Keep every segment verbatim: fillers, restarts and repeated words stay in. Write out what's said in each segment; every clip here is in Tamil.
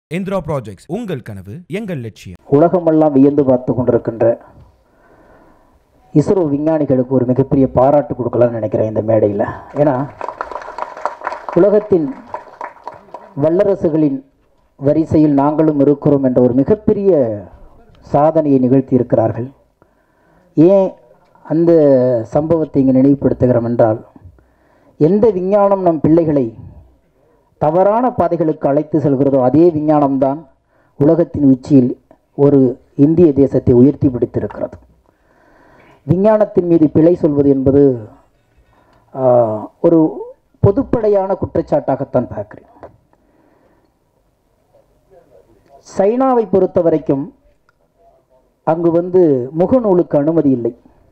இந்திரா ப்ராஜெக்ட்ஸ், உங்கள் கனவு எங்கள் லட்சியம். உலகமெல்லாம் வியந்து பார்த்து கொண்டிருக்கின்ற இஸ்ரோ விஞ்ஞானிகளுக்கு ஒரு மிகப்பெரிய பாராட்டு கொடுக்கலாம்னு நினைக்கிறேன் இந்த மேடையில். ஏன்னா உலகத்தின் வல்லரசுகளின் வரிசையில் நாங்களும் இருக்கிறோம் என்ற ஒரு மிகப்பெரிய சாதனையை நிகழ்த்தி இருக்கிறார்கள். ஏன் அந்த சம்பவத்தை இங்கே நினைவுபடுத்துகிறோம் என்றால், எந்த விஞ்ஞானம் நம் பிள்ளைகளை தவறான பாதைகளுக்கு அழைத்து செல்கிறதோ அதே விஞ்ஞானம்தான் உலகத்தின் உச்சியில் ஒரு இந்திய தேசத்தை உயர்த்தி பிடித்திருக்கிறது. விஞ்ஞானத்தின் மீது பிழை சொல்வது என்பது ஒரு பொதுப்படையான குற்றச்சாட்டாகத்தான் பார்க்கிறேன். சைனாவை பொறுத்த வரைக்கும் அங்கு வந்து முகநூலுக்கு அனுமதி இல்லை.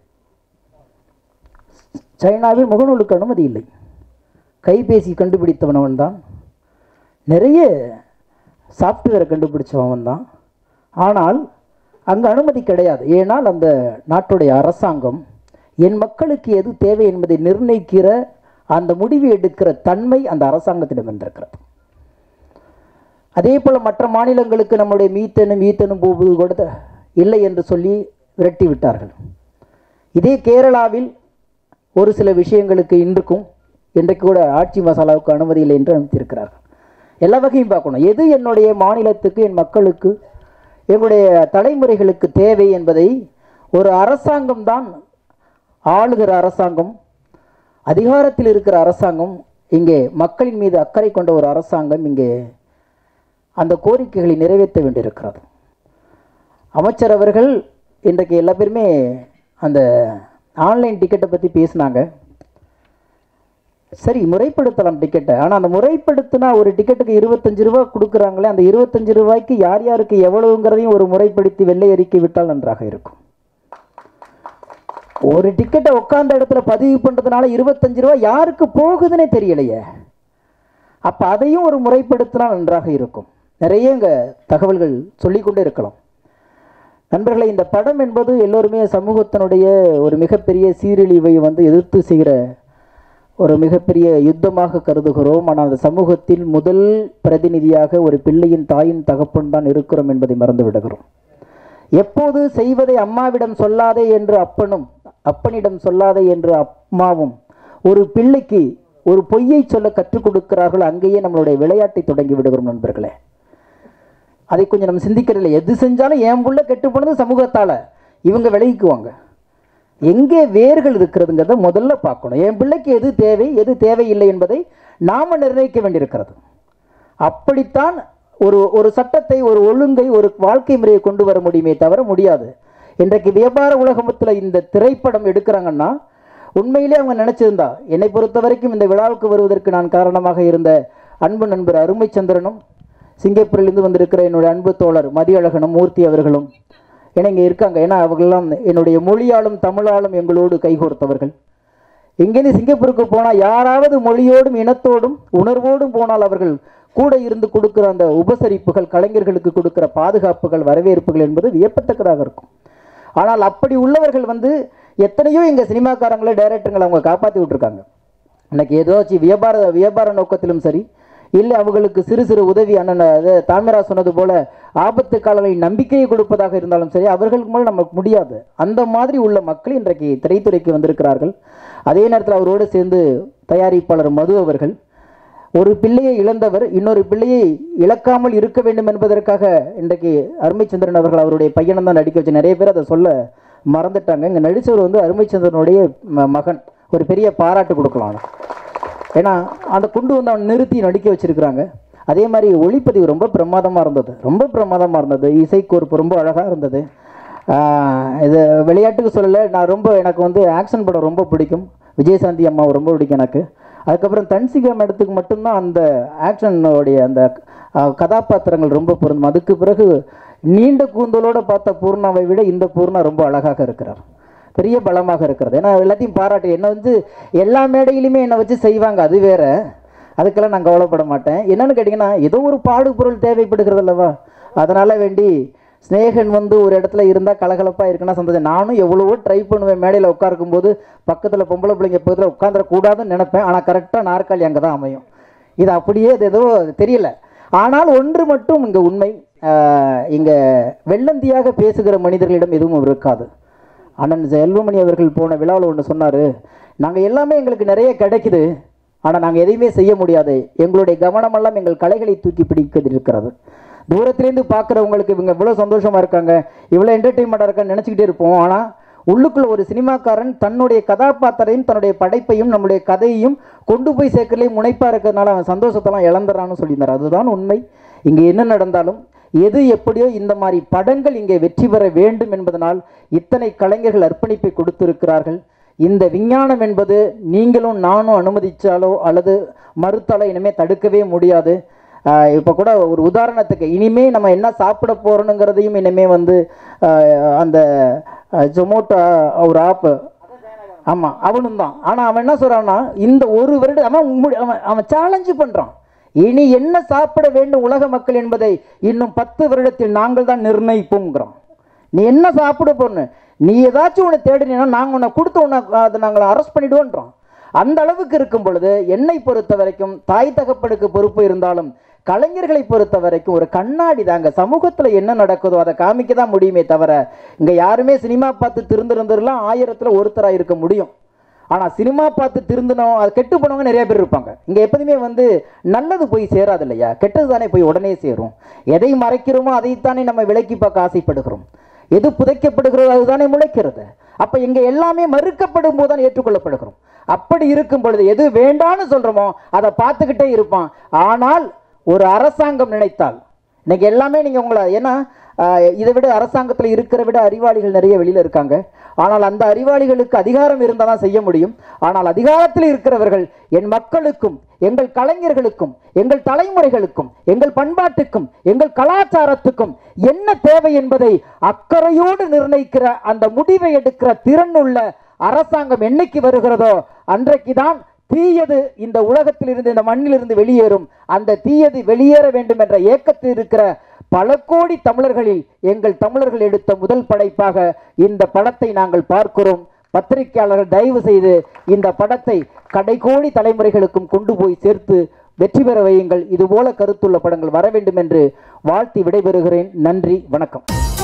சைனாவில் முகநூலுக்கு அனுமதி இல்லை. கைபேசி கண்டுபிடித்தவனவன் தான், நிறைய சாஃப்ட்வேரை கண்டுபிடிச்சவன் தான். ஆனால் அங்கு அனுமதி கிடையாது. ஏனால் அந்த நாட்டுடைய அரசாங்கம் என் மக்களுக்கு எது தேவை என்பதை நிர்ணயிக்கிற அந்த முடிவு எடுக்கிற தன்மை அந்த அரசாங்கத்திடம் இருந்திருக்கிறது. அதே போல் மற்ற மாநிலங்களுக்கு நம்முடைய மீத்தனும் ஈத்தனும் போவது கூட இல்லை என்று சொல்லி விரட்டி விட்டார்கள். இதே கேரளாவில் ஒரு சில விஷயங்களுக்கு இன்றுக்கும் இன்றைக்கு கூட ஆட்சி மசாலாவுக்கு அனுமதி இல்லை என்று அனுப்பியிருக்கிறார்கள். எல்லா வகையும் பார்க்கணும். எது என்னுடைய மாநிலத்துக்கு, என் மக்களுக்கு, என்னுடைய தலைமுறைகளுக்கு தேவை என்பதை ஒரு அரசாங்கம் தான், ஆளுகிற அரசாங்கம், அதிகாரத்தில் இருக்கிற அரசாங்கம், இங்கே மக்களின் மீது அக்கறை கொண்ட ஒரு அரசாங்கம் இங்கே அந்த கோரிக்கைகளை நிறைவேற்ற வேண்டியிருக்கிறது. அமைச்சர் அவர்கள் இன்றைக்கு எல்லா பேருமே அந்த ஆன்லைன் டிக்கெட்டை பற்றி பேசினாங்க. சரி, முறைப்படுத்தலாம் டிக்கெட்டை. ஆனால் அந்த முறைப்படுத்தினா ஒரு டிக்கெட்டுக்கு இருபத்தஞ்சு ரூபா கொடுக்குறாங்களே, அந்த இருபத்தஞ்சு ரூபாய்க்கு யார் யாருக்கு எவ்வளவுங்கிறதையும் ஒரு முறைப்படுத்தி வெள்ளை அறிக்கை விட்டால் நன்றாக இருக்கும். ஒரு டிக்கெட்டை உட்கார்ந்த இடத்துல பதிவு பண்ணுறதுனால இருபத்தஞ்சு ரூபா யாருக்கு போகுதுன்னே தெரியலையே. அப்போ அதையும் ஒரு முறைப்படுத்தினா நன்றாக இருக்கும். நிறைய இங்கே தகவல்கள் சொல்லிக்கொண்டே இருக்கலாம். நண்பர்களை, இந்த படம் என்பது எல்லோருமே சமூகத்தினுடைய ஒரு மிகப்பெரிய சீரழிவை வந்து எதிர்த்து செய்கிற ஒரு மிகப்பெரிய யுத்தமாக கருதுகிறோம். ஆனால் அந்த சமூகத்தில் முதல் பிரதிநிதியாக ஒரு பிள்ளையின் தாயின் தகப்பன் தான் இருக்கிறோம் என்பதை மறந்து விடுகிறோம். எப்போது செய்வதை அம்மாவிடம் சொல்லாதே என்று அப்பனும், அப்பனிடம் சொல்லாதே என்று அம்மாவும் ஒரு பிள்ளைக்கு ஒரு பொய்யை சொல்ல கற்றுக் கொடுக்கிறார்கள். அங்கேயே நம்மளுடைய விளையாட்டை தொடங்கி விடுகிறோம் நண்பர்களே. அதை கொஞ்சம் நம்ம சிந்திக்கிறதில்லை. எது செஞ்சாலும் என் புள்ள கெட்டு போனது சமூகத்தால், இவங்க விலகிக்குவாங்க. எங்கே வேர்கள் இருக்கிறதுங்கிறத முதல்ல பார்க்கணும். என் பிள்ளைக்கு எது தேவை, எது தேவையில்லை என்பதை நாம் நிர்ணயிக்க வேண்டியிருக்கிறது. அப்படித்தான் ஒரு ஒரு சட்டத்தை, ஒரு ஒழுங்கை, ஒரு வாழ்க்கை முறையை கொண்டு வர முடியுமே தவிர முடியாது. இன்றைக்கு வியாபார உலகத்தில் இந்த திரைப்படம் எடுக்கிறாங்கன்னா உண்மையிலே அவங்க நினச்சிருந்தா, என்னை பொறுத்த வரைக்கும் இந்த விழாவுக்கு வருவதற்கு நான் காரணமாக இருந்த அன்பு நண்பர் அருமைச்சந்திரனும், சிங்கப்பூரிலிருந்து வந்திருக்கிற என்னுடைய அன்பு தோழர் மதியழகனும் மூர்த்தி அவர்களும் ஏன்னா இங்கே இருக்காங்க. ஏன்னா அவர்களெல்லாம் என்னுடைய மொழியாலும் தமிழாலும் எங்களோடு கைகோர்த்தவர்கள். இங்கேருந்து சிங்கப்பூருக்கு போனால் யாராவது மொழியோடும் இனத்தோடும் உணர்வோடும் போனால் அவர்கள் கூட இருந்து கொடுக்குற அந்த உபசரிப்புகள், கலைஞர்களுக்கு கொடுக்குற பாதுகாப்புகள், வரவேற்புகள் என்பது வியப்பத்தக்கதாக இருக்கும். ஆனால் அப்படி உள்ளவர்கள் வந்து எத்தனையோ எங்கள் சினிமாக்காரங்களே, டைரக்டருங்களை அவங்க காப்பாற்றி விட்டுருக்காங்க. இன்னைக்கு ஏதாச்சும் வியாபார வியாபார நோக்கத்திலும் சரி, இல்லை அவங்களுக்கு சிறு சிறு உதவி, அண்ணன் தாமிரா சொன்னது போல ஆபத்து காலங்களில் நம்பிக்கையை கொடுப்பதாக இருந்தாலும் சரி, அவர்களுக்கு மேலே நமக்கு முடியாது. அந்த மாதிரி உள்ள மக்கள் இன்றைக்கு திரைத்துறைக்கு வந்திருக்கிறார்கள். அதே நேரத்தில் அவரோடு சேர்ந்து தயாரிப்பாளர் மது அவர்கள், ஒரு பிள்ளையை இழந்தவர் இன்னொரு பிள்ளையை இழக்காமல் இருக்க வேண்டும் என்பதற்காக இன்றைக்கு அருமைச்சந்திரன் அவர்கள் அவருடைய பையனை தான் நடிக்க வச்சு, நிறைய பேர் அதை சொல்ல மறந்துட்டாங்க. இங்கே நடித்தவர் வந்து அருமைச்சந்திரனுடைய மகன். ஒரு பெரிய பாராட்டு கொடுக்கலாம். ஏன்னா அந்த கொண்டு வந்து அவன் நிறுத்தி நடிக்க வச்சுருக்கிறாங்க. அதே மாதிரி ஒளிப்பதிவு ரொம்ப பிரமாதமாக இருந்தது, ரொம்ப பிரமாதமாக இருந்தது. இசைக்கோர்ப்பு ரொம்ப அழகாக இருந்தது. இது விளையாட்டுக்கு சொல்லலை, நான் ரொம்ப எனக்கு வந்து ஆக்ஷன் படம் ரொம்ப பிடிக்கும். விஜயசாந்தி அம்மாவை ரொம்ப பிடிக்கும் எனக்கு. அதுக்கப்புறம் தன்சிகா மேடத்துக்கு மட்டும்தான் அந்த ஆக்ஷனுடைய அந்த கதாபாத்திரங்கள் ரொம்ப பொருந்தும். அதுக்கு பிறகு நீண்ட கூந்தலோடு பார்த்த பூர்ணாவை விட இந்த பூர்ணா ரொம்ப அழகாக இருக்கிறார், பெரிய பலமாக இருக்கிறது. ஏன்னா எல்லாத்தையும் பாராட்டு. என்னை வந்து எல்லா மேடையிலுமே என்னை வச்சு செய்வாங்க, அது வேற, அதுக்கெல்லாம் நான் கவலைப்பட மாட்டேன். என்னென்னு கேட்டிங்கன்னா, ஏதோ ஒரு பாடுபொருள் தேவைப்படுகிறது அல்லவா, அதனால் வேண்டி ஸ்னேகன் வந்து ஒரு இடத்துல இருந்தால் கலகலப்பாக இருக்குன்னா சந்தோஷம். நானும் எவ்வளவோ ட்ரை பண்ணுவேன். மேடையில் உட்காருக்கும் போது பக்கத்தில் பொம்பளை பிள்ளைங்க பக்கத்தில் உட்காந்துடக்கூடாதுன்னு நினைப்பேன். ஆனால் கரெக்டாக நாற்காலி அங்கே தான் அமையும். இது அப்படியே அது ஏதோ தெரியல. ஆனால் ஒன்று மட்டும் இங்கே உண்மை, இங்கே வெள்ளந்தியாக பேசுகிற மனிதர்களிடம் எதுவும் இருக்காது. அண்ணன் செல்வமணி அவர்கள் போன விழாவில் ஒன்று சொன்னார், நாங்கள் எல்லாமே எங்களுக்கு நிறைய கிடைக்குது, ஆனால் நாங்கள் எதையுமே செய்ய முடியாது, எங்களுடைய கவனமெல்லாம் எங்கள் கலைகளை தூக்கி பிடிக்கிறது இருக்கிறது. தூரத்துலேருந்து பார்க்குறவங்களுக்கு இவங்க இவ்வளோ சந்தோஷமாக இருக்காங்க, இவ்வளோ என்டர்டெயின்மெண்ட்டாக இருக்கான்னு நினச்சிக்கிட்டே இருப்போம். ஆனால் உள்ளுக்குள்ள ஒரு சினிமாக்காரன் தன்னுடைய கதாபாத்திரையும் தன்னுடைய படைப்பையும் நம்முடைய கதையையும் கொண்டு போய் சேர்க்கலே முனைப்பாக இருக்கிறதுனால அவன் சந்தோஷத்தெல்லாம் இழந்துறான்னு சொல்லியிருந்தார். அதுதான் உண்மை. இங்கே என்ன நடந்தாலும் எது எப்படியோ இந்த மாதிரி படங்கள் இங்கே வெற்றி பெற வேண்டும் என்பதனால் இத்தனை கலைஞர்கள் அர்ப்பணிப்பை கொடுத்திருக்கிறார்கள். இந்த விஞ்ஞானம் என்பது நீங்களும் நானும் அனுமதிச்சாலோ அல்லது மறுத்தாலோ இனிமேல் தடுக்கவே முடியாது. இப்போ கூட ஒரு உதாரணத்துக்கு இனிமே நம்ம என்ன சாப்பிட போகிறோனுங்கிறதையும் இனிமே வந்து அந்த ஜொமோட்டோ ஒரு ஆப்பு, ஆமாம் அவனும் தான். ஆனால் அவன் என்ன சொல்கிறான்னா, இந்த ஒரு வருடம் அவன் அவன் அவன் சேலஞ்சு பண்ணுறான், இனி என்ன சாப்பிட வேண்டும் உலக மக்கள் என்பதை இன்னும் பத்து வருடத்தில் நாங்கள் தான் நிர்ணயிப்போங்கிறோம். நீ என்ன சாப்பிட போன்னு நீ ஏதாச்சும் உன்னை தேடினா நாங்கள் உன்னை கொடுத்து உன்னை அதை நாங்கள் அரெஸ்ட் பண்ணிவிடுவோன்றோம். அந்த அளவுக்கு இருக்கும் பொழுது என்னை பொறுத்த வரைக்கும் தாய் தகப்பனுக்கு பொறுப்பு இருந்தாலும் கலைஞர்களை பொறுத்த வரைக்கும் ஒரு கண்ணாடி தாங்க. சமூகத்தில் என்ன நடக்குதோ அதை காமிக்க தான் முடியுமே தவிர இங்கே யாருமே சினிமா பார்த்து திருந்திருந்ததுலாம் ஆயிரத்தில் ஒருத்தராக இருக்க முடியும். ஆனால் சினிமா பார்த்து திருந்தணும், அது கெட்டு போனவங்க நிறைய பேர் இருப்பாங்க. இங்கே எப்போதுமே வந்து நல்லது போய் சேராது இல்லையா, கெட்டது தானே போய் உடனே சேரும். எதை மறைக்கிறோமோ அதைத்தானே நம்ம விலக்கி பார்க்க ஆசைப்படுகிறோம். எது புதைக்கப்படுகிறதோ அதுதானே முளைக்கிறது. அப்போ இங்கே எல்லாமே மறுக்கப்படும் போது தான் ஏற்றுக்கொள்ளப்படுகிறோம். அப்படி இருக்கும் பொழுது எது வேண்டான்னு சொல்கிறோமோ அதை பார்த்துக்கிட்டே இருப்பான். ஆனால் ஒரு அரசாங்கம் நினைத்தால் இன்னைக்கு எல்லாமே நீங்கள் உங்களை, ஏன்னா இதை விட அரசாங்கத்தில் இருக்கிற விட அறிவாளிகள் நிறைய வெளியில் இருக்காங்க. ஆனால் அந்த அறிவாளிகளுக்கு அதிகாரம் இருந்தால் தான் செய்ய முடியும். ஆனால் அதிகாரத்தில் இருக்கிறவர்கள் என் மக்களுக்கும் எங்கள் கலைஞர்களுக்கும் எங்கள் தலைமுறைகளுக்கும் எங்கள் பண்பாட்டுக்கும் எங்கள் கலாச்சாரத்துக்கும் என்ன தேவை என்பதை அக்கறையோடு நிர்ணயிக்கிற அந்த முடிவை எடுக்கிற திறன் உள்ள அரசாங்கம் என்னைக்கு வருகிறதோ அன்றைக்கு தான் தீயது இந்த உலகத்தில் இருந்து இந்த மண்ணிலிருந்து வெளியேறும். அந்த தீயது வெளியேற வேண்டும் என்ற ஏக்கத்தில் இருக்கிற பல கோடி தமிழர்களில் எங்கள் தமிழர்கள் எடுத்த முதல் படைப்பாக இந்த படத்தை நாங்கள் பார்க்கிறோம். பத்திரிகையாளர்கள் தயவு செய்து இந்த படத்தை கடைகோடி தலைமுறைகளுக்கும் கொண்டு போய் சேர்த்து வெற்றி பெற வையுங்கள். இதுபோல கருத்துள்ள படங்கள் வர வேண்டும் என்று வாழ்த்தி விடைபெறுகிறேன். நன்றி, வணக்கம்.